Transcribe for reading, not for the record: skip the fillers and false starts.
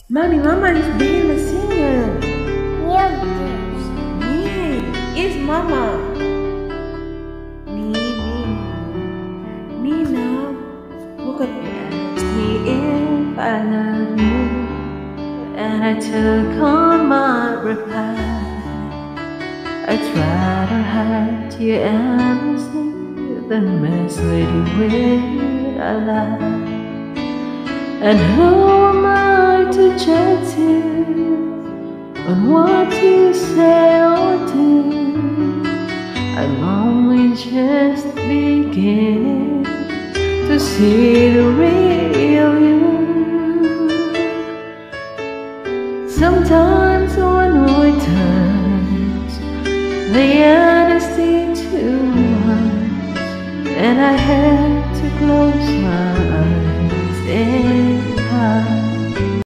Mommy, Mama is being a singer. Yes. Me is Mama. Me now. Look at me. Ask me if I love you, and I took on my reply. I try to hide you endlessly, then misled you with a lie. And who am I to judge you on what you say or do? I'm only just beginning to see the real you. Sometimes when we touch, the honesty too much, and I had to close my